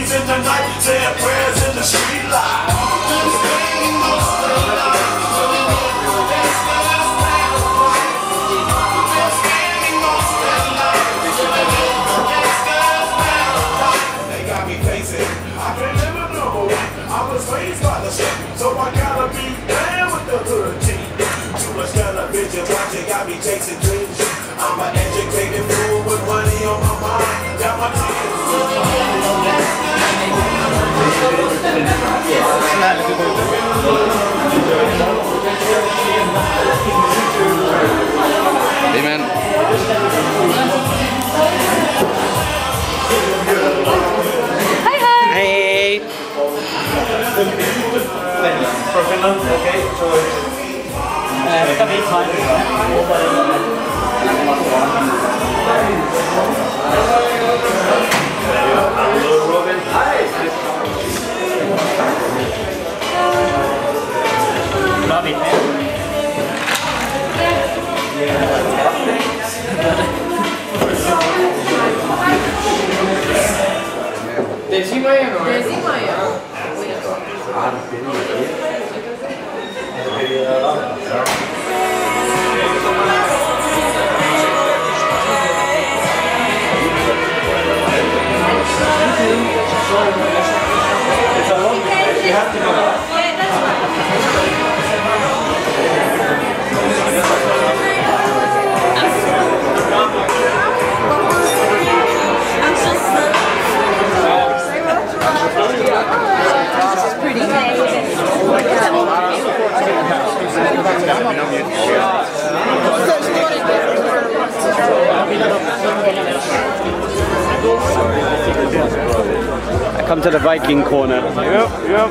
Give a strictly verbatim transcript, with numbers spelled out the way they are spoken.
in the night, saying prayers in the street light. They got me pacing, I can't live a normal way. I was raised by the shit, so I gotta be down with the hood team. Too much television watching got me chasing dreams. I'm an educated fool with money on my mind. Got my tears. Amen. Hi, hi. Hey. For Finland, okay. So uh, ska vi ta Hello, Robin. Hi. Love it. Decima ya no. Decima ya. It's a long way. You have to go. Yeah, that's fine. I come to the Viking corner. Yep, yep.